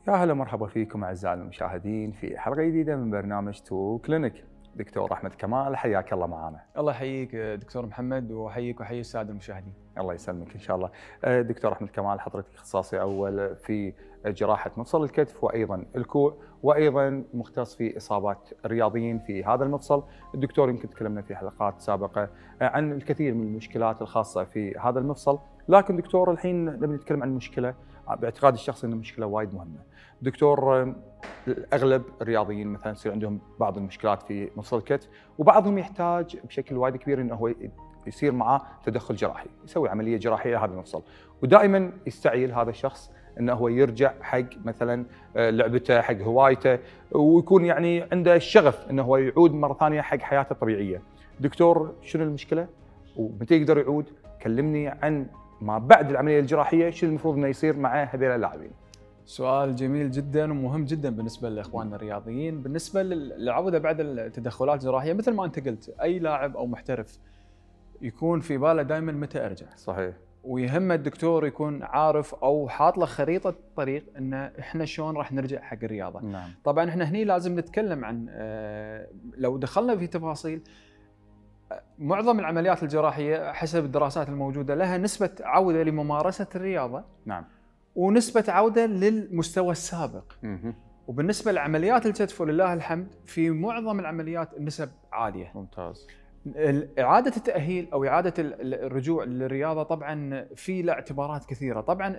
يا هلا مرحبا فيكم اعزائي المشاهدين في حلقه جديده من برنامج تو كلينيك. دكتور احمد كمال حياك الله معنا. الله يحييك دكتور محمد، واحييك وحيي الساده المشاهدين. الله يسلمك ان شاء الله. دكتور احمد كمال حضرتك اخصائي اول في جراحه مفصل الكتف وايضا الكوع، وايضا مختص في اصابات الرياضيين في هذا المفصل. الدكتور يمكن تكلمنا في حلقات سابقه عن الكثير من المشكلات الخاصه في هذا المفصل، لكن دكتور الحين نبي نتكلم عن مشكله باعتقادي الشخصي انها مشكله وايد مهمه. دكتور، اغلب الرياضيين مثلا يصير عندهم بعض المشكلات في مفصل الكتف، وبعضهم يحتاج بشكل وايد كبير انه هو يصير معاه تدخل جراحي، يسوي عمليه جراحيه لهذا المفصل، ودائما يستعجل هذا الشخص انه هو يرجع حق مثلا لعبته، حق هوايته، ويكون يعني عنده الشغف انه هو يعود مره ثانيه حق حياته الطبيعيه. دكتور، شنو المشكله؟ ومتى يقدر يعود؟ كلمني عن ما بعد العمليه الجراحيه، شنو المفروض انه يصير مع هذول اللاعبين؟ سؤال جميل جدا ومهم جدا بالنسبه لاخواننا الرياضيين. بالنسبه للعوده بعد التدخلات الجراحيه، مثل ما انت قلت، اي لاعب او محترف يكون في باله دائما متى ارجع. صحيح. ويهم الدكتور يكون عارف او حاط له خريطه طريق ان احنا شلون راح نرجع حق الرياضه. نعم. طبعا احنا هني لازم نتكلم عن لو دخلنا في تفاصيل، معظم العمليات الجراحيه حسب الدراسات الموجوده لها نسبه عوده لممارسه الرياضه. نعم. ونسبه عوده للمستوى السابق. وبالنسبه لعمليات الكتف ولله الحمد في معظم العمليات النسب عاليه. ممتاز. إعادة التأهيل أو إعادة الرجوع للرياضة طبعا في له اعتبارات كثيرة. طبعا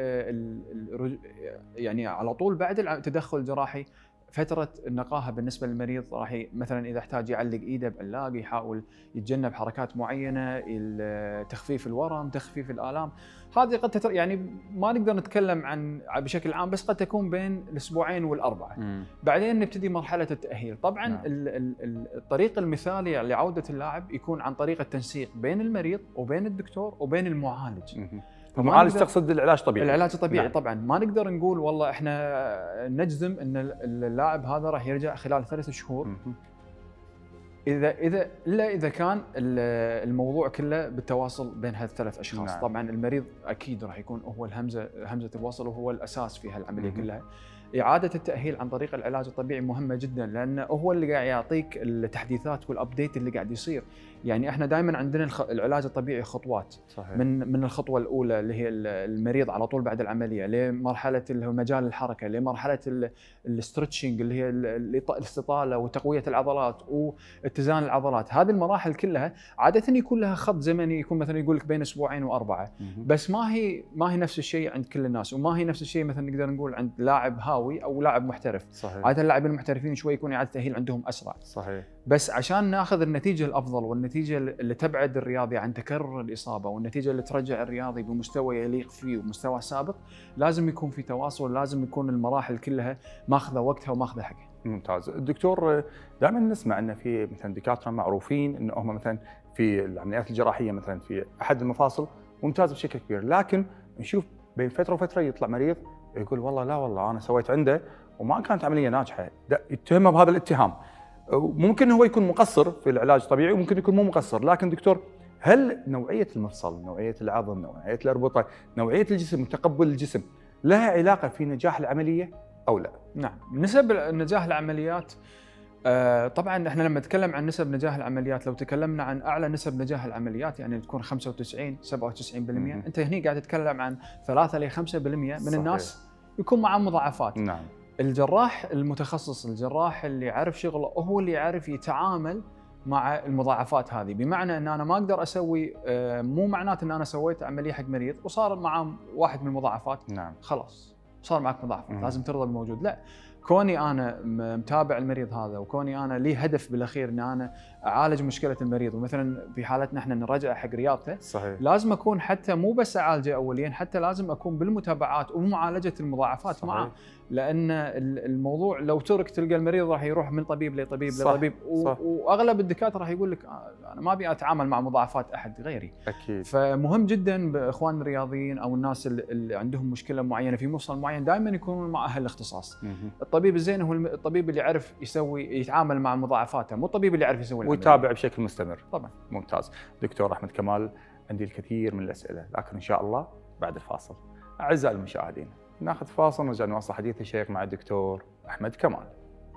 يعني على طول بعد التدخل الجراحي فترة النقاهة بالنسبة للمريض راح مثلا إذا احتاج يعلق إيده بعلاق، يحاول يتجنب حركات معينة، تخفيف الورم، تخفيف الآلام. هذه قد يعني ما نقدر نتكلم عن بشكل عام، بس قد تكون بين الأسبوعين والأربعة. بعدين نبتدي مرحلة التأهيل. طبعا نعم. الطريق المثالي لعودة اللاعب يكون عن طريق التنسيق بين المريض وبين الدكتور وبين المعالج. المعالج تقصد العلاج الطبيعي؟ العلاج الطبيعي. نعم. طبعا ما نقدر نقول والله احنا نجزم ان اللاعب هذا راح يرجع خلال 3 شهور. اذا كان الموضوع كله بالتواصل بين هالثلاث اشخاص. نعم. طبعا المريض اكيد راح يكون هو همزه الوصل وهو الاساس في هالعمليه كلها. إعادة التأهيل عن طريق العلاج الطبيعي مهمة جدا، لأنه هو اللي قاعد يعطيك التحديثات والأبديت اللي قاعد يصير. يعني احنا دائما عندنا العلاج الطبيعي خطوات. صحيح. من الخطوة الأولى اللي هي المريض على طول بعد العملية، لمرحلة اللي هو مجال الحركة، لمرحلة الاسترتشنج اللي هي الاستطالة وتقوية العضلات واتزان العضلات. هذه المراحل كلها عادة يكون لها خط زمني، يكون مثلا يقول لك بين أسبوعين وأربعة. بس ما هي نفس الشيء عند كل الناس، وما هي نفس الشيء مثلا نقدر نقول عند لاعب هاوي او لاعب محترف. صحيح. عاده اللاعبين المحترفين شوي يكون اعاده التاهيل عندهم اسرع. صحيح. بس عشان ناخذ النتيجه الافضل والنتيجه اللي تبعد الرياضي عن تكرر الاصابه، والنتيجه اللي ترجع الرياضي بمستوى يليق فيه ومستوى سابق، لازم يكون في تواصل، لازم يكون المراحل كلها ماخذه وقتها وماخذه حقها. ممتاز. الدكتور، دائما نسمع ان في مثلا دكاتره معروفين ان هم مثلا في العمليات الجراحيه مثلا في احد المفاصل ممتاز بشكل كبير، لكن نشوف بين فتره وفتره يطلع مريض يقول والله لا والله انا سويت عنده وما كانت عمليه ناجحه، يتهمه بهذا الاتهام. ممكن هو يكون مقصر في العلاج الطبيعي وممكن يكون مو مقصر، لكن دكتور، هل نوعيه المفصل، نوعيه العظم، نوعيه الاربطه، نوعيه الجسم، تقبل الجسم لها علاقه في نجاح العمليه او لا؟ نعم. نسب نجاح العمليات، طبعا احنا لما نتكلم عن نسب نجاح العمليات، لو تكلمنا عن اعلى نسب نجاح العمليات يعني تكون 95 97%، انت هني قاعد تتكلم عن 3 ل 5% من صحيح. الناس يكون معاه مضاعفات. نعم. الجراح المتخصص، الجراح اللي يعرف شغله، هو اللي يعرف يتعامل مع المضاعفات هذه. بمعنى ان انا ما اقدر اسوي، مو معناته ان انا سويت عمليه حق مريض وصار معاه واحد من المضاعفات نعم. خلاص صار معك مضاعفات لازم ترضى بالموجود. لا، كوني انا متابع المريض هذا، وكوني انا لي هدف بالاخير ان انا اعالج مشكله المريض، ومثلا في حالتنا احنا نرجع حق رياضته. صحيح. لازم اكون حتى مو بس اعالجه اوليا، حتى لازم اكون بالمتابعات ومعالجه المضاعفات معه. لان الموضوع لو ترك تلقى المريض راح يروح من طبيب لطبيب لطبيب، واغلب الدكاتره راح يقول لك انا ما ابي اتعامل مع مضاعفات احد غيري. اكيد. فمهم جدا باخوان الرياضيين او الناس اللي عندهم مشكله معينه في مفصل معين دائما يكونون مع اهل الاختصاص. الطبيب الزين هو الطبيب اللي يعرف يتعامل مع مضاعفاته، مو الطبيب اللي يعرف يسوي ويتابع بشكل مستمر. طبعا. ممتاز. دكتور احمد كمال، عندي الكثير من الاسئله، لكن ان شاء الله بعد الفاصل. اعزائي المشاهدين، ناخذ فاصل ونرجع نواصل حديث الشيخ مع الدكتور أحمد كمال.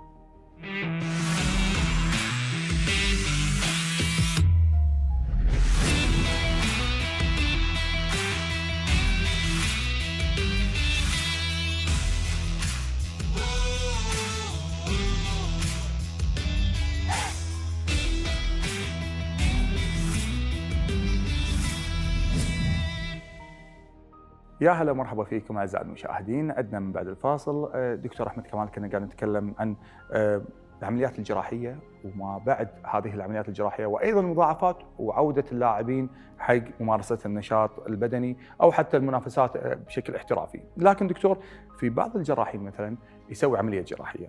يا هلا ومرحبا فيكم اعزائي المشاهدين. عندنا من بعد الفاصل دكتور احمد كمال، كنا قاعد نتكلم عن العمليات الجراحيه وما بعد هذه العمليات الجراحيه، وايضا المضاعفات وعوده اللاعبين حق ممارسه النشاط البدني او حتى المنافسات بشكل احترافي. لكن دكتور، في بعض الجراحين مثلا يسوي عمليه جراحيه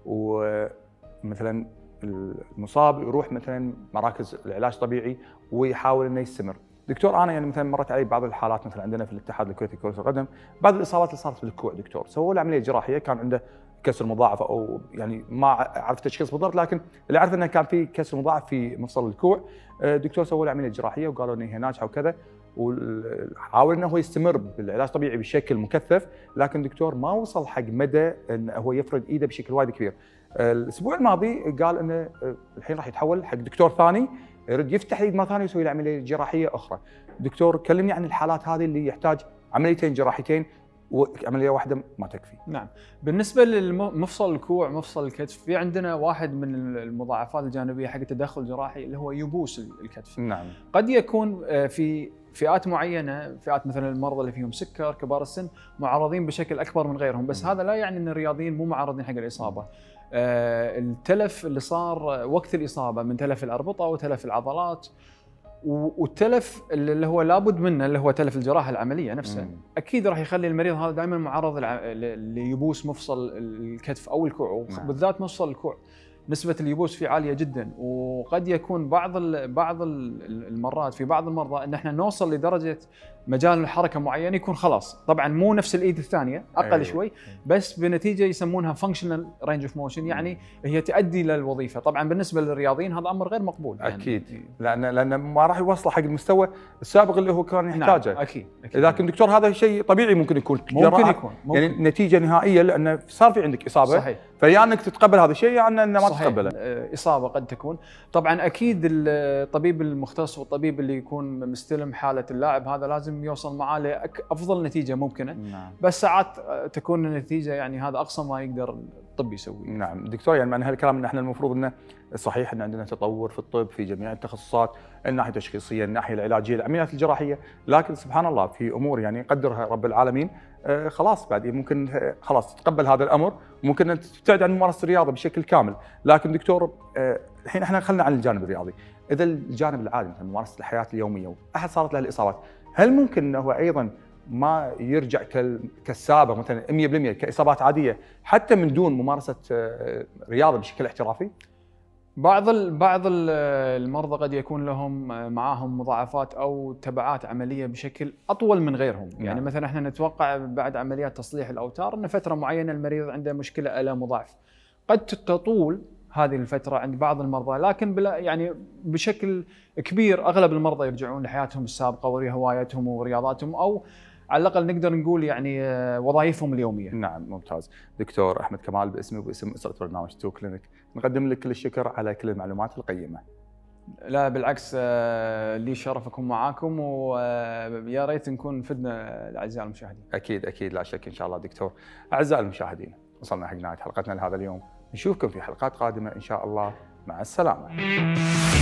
ومثلا المصاب يروح مثلا مراكز العلاج الطبيعي ويحاول انه يستمر. دكتور، انا يعني مثلا مرت علي بعض الحالات مثلا عندنا في الاتحاد الكويتي لكرة القدم، بعض الاصابات اللي صارت في الكوع دكتور، سووا له عمليه جراحيه، كان عنده كسر مضاعف او يعني ما عرفت تشخيص بالضبط، لكن اللي اعرف انه كان في كسر مضاعف في مفصل الكوع. دكتور سووا له عمليه جراحيه وقالوا ان هي ناجحه وكذا، وحاول انه هو يستمر بالعلاج الطبيعي بشكل مكثف، لكن دكتور ما وصل حق مدى انه هو يفرد ايده بشكل وايد كبير. الاسبوع الماضي قال انه الحين راح يتحول حق دكتور ثاني يرد يفتح ايد مره ثانيه ويسوي له عمليه جراحيه اخرى. دكتور، كلمني عن الحالات هذه اللي يحتاج عمليتين جراحيتين وعمليه واحده ما تكفي. نعم، بالنسبه للمفصل الكوع مفصل الكتف، في عندنا واحد من المضاعفات الجانبيه حق التدخل الجراحي اللي هو يبوس الكتف. نعم. قد يكون في فئات معينه، فئات مثلا المرضى اللي فيهم سكر، كبار السن، معرضين بشكل اكبر من غيرهم، بس هذا لا يعني ان الرياضيين مو معرضين حق الاصابه. التلف اللي صار وقت الاصابه من تلف الاربطه وتلف العضلات والتلف اللي هو لابد منه اللي هو تلف الجراحه العمليه نفسها، اكيد راح يخلي المريض هذا دائما معرض ليبوس مفصل الكتف او الكوع، وبالذات مفصل الكوع نسبة اليبوس فيه عالية جدا. وقد يكون بعض المرات في بعض المرضى ان احنا نوصل لدرجة مجال الحركة معين يكون خلاص، طبعا مو نفس الايد الثانية، اقل شوي، بس بنتيجة يسمونها فانكشنال رينج اوف موشن، يعني هي تؤدي للوظيفة. طبعا بالنسبة للرياضيين هذا امر غير مقبول اكيد، يعني لان ما راح يوصله حق المستوى السابق اللي هو كان يحتاجه. نعم اكيد. لكن دكتور، هذا شيء طبيعي ممكن يكون يعني نتيجة نهائية لانه صار في عندك اصابة. صحيح. فيا انك تتقبل هذا الشيء يا انه ما تتقبله. اصابه قد تكون، طبعا اكيد الطبيب المختص والطبيب اللي يكون مستلم حاله اللاعب هذا لازم يوصل معاه لافضل نتيجه ممكنه. نعم. بس ساعات تكون النتيجه يعني هذا اقصى ما يقدر الطب يسويه. نعم دكتور، يعني معنى هالكلام ان احنا المفروض انه صحيح ان عندنا تطور في الطب في جميع التخصصات، الناحيه التشخيصيه، الناحيه العلاجيه، العمليات الجراحيه، لكن سبحان الله في امور يعني يقدرها رب العالمين خلاص بعدين ممكن خلاص تتقبل هذا الامر، ممكن ان تبتعد عن ممارسه الرياضه بشكل كامل. لكن دكتور، الحين احنا خلينا عن الجانب الرياضي، اذا الجانب العادي مثلا ممارسه الحياه اليوميه واحد صارت له الاصابات، هل ممكن انه هو ما يرجع كالسابق مثلا 100% كاصابات عاديه حتى من دون ممارسه رياضه بشكل احترافي؟ بعض المرضى قد يكون لهم معاهم مضاعفات او تبعات عمليه بشكل اطول من غيرهم. يعني مثلا احنا نتوقع بعد عمليات تصليح الاوتار ان فتره معينه المريض عنده مشكله الام مضاعف، قد تطول هذه الفتره عند بعض المرضى، لكن بلا يعني بشكل كبير اغلب المرضى يرجعون لحياتهم السابقه وهواياتهم ورياضاتهم، او على الاقل نقدر نقول يعني وظائفهم اليوميه. نعم ممتاز. دكتور احمد كمال، باسمي وباسم اسره برنامج تو كلينيك نقدم لك كل الشكر على كل المعلومات القيمه. لا بالعكس، لي شرف اكون معاكم، ويا ريت نكون فدنا الاعزاء المشاهدين. اكيد اكيد لا شك ان شاء الله دكتور. اعزائي المشاهدين، وصلنا حق نهايه حلقتنا لهذا اليوم، نشوفكم في حلقات قادمه ان شاء الله، مع السلامه.